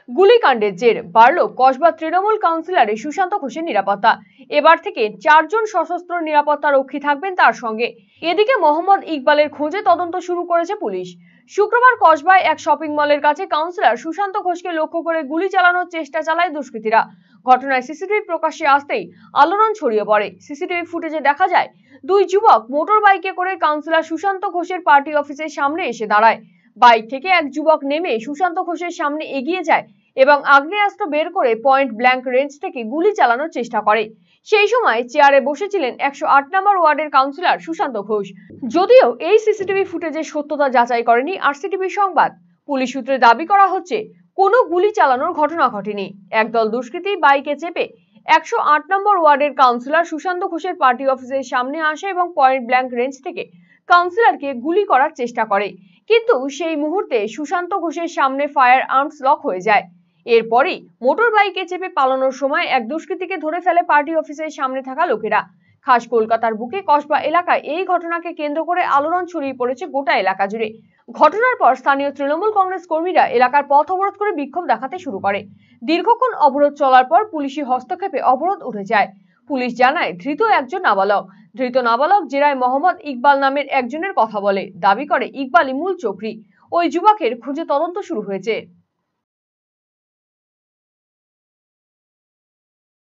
গুলিকাণ্ডের জের বাড়ল কসবা তৃণমূল কাউন্সিলরের সুশান্ত ঘোষের নিরাপত্তা। এবার থেকে 4 জন সশস্ত্র নিরাপত্তা রক্ষী থাকবেন তার সঙ্গে। এদিকে মোহাম্মদ ইকবালের খোঁজে তদন্ত শুরু করেছে পুলিশ। শুক্রবার কসবায় এক শপিং মলের কাছে কাউন্সিলর সুশান্ত ঘোষকে লক্ষ্য করে গুলি চালানোর চেষ্টা চালায় দুষ্কৃতীরা। ঘটনায় সিসিটিভি প্রকাশ্যে আসতেই আলোড়ন ছড়িয়ে পড়ে। সিসিটিভি ফুটেজে দেখা যায় দুই যুবক মোটর বাইকে করে কাউন্সিলর সুশান্ত ঘোষের পার্টি অফিসের সামনে এসে দাঁড়ায়। বাইক থেকে এক যুবক নেমে সুশান্ত ঘোষের সামনে এগিয়ে যায় এবং আগ্নেয়াস্ত্র বের করে পয়েন্ট ব্ল্যাঙ্ক রেঞ্জ থেকে গুলি চালানোর চেষ্টা করে। সেই সময় চেয়ারে বসেছিলেন 108 নম্বর ওয়ার্ডের কাউন্সিলর সুশান্ত ঘোষ। যদিও এই সিসিটিভি ফুটেজের সত্যতা যাচাই করেনি আরসিটিভি সংবাদ। পুলিশ সূত্রে দাবি করা হচ্ছে কোনো গুলি চালানোর ঘটনা ঘটেনি। একদল দুষ্কৃতী বাইকে চেপে 108 নম্বর ওয়ার্ডের কাউন্সিলর সুশান্ত ঘোষের পার্টি অফিসের সামনে আসে এবং পয়েন্ট ব্ল্যাঙ্ক রেঞ্জ থেকে কাউন্সিলরকে গুলি করার চেষ্টা করে, কিন্তু সেই মুহূর্তে সুশান্ত ঘোষের সামনে ফায়ার আর্মস লক হয়ে যায়। এরপরই মোটর বাইকে চেপে পালানোর সময় এক দুষ্কৃতীকে ধরে ফেলে পার্টি অফিসের সামনে থাকা লোকেরা। খাস কলকাতার বুকে কসবা এলাকায় এই ঘটনাকে কেন্দ্র করে আলোড়ন ছড়িয়ে পড়েছে গোটা এলাকা জুড়ে। ঘটনার পর স্থানীয় তৃণমূল কংগ্রেস কর্মীরা এলাকার পথ অবরোধ করে বিক্ষোভ দেখাতে শুরু করে। দীর্ঘক্ষণ অবরোধ চলার পর পুলিশি হস্তক্ষেপে অবরোধ উঠে যায়। পুলিশ জানায় ধৃত একজন নাবালক। ধৃত নাবালক জেরায় মোহাম্মদ ইকবাল নামের একজনের কথা বলে। দাবি করে ইকবালই মূল চক্রী। ওই যুবকের খুঁজে তদন্ত শুরু হয়েছে।